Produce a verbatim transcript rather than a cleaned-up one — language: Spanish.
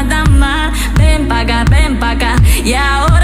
nada más. Ven pa' acá, ven pa' acá. Y ahora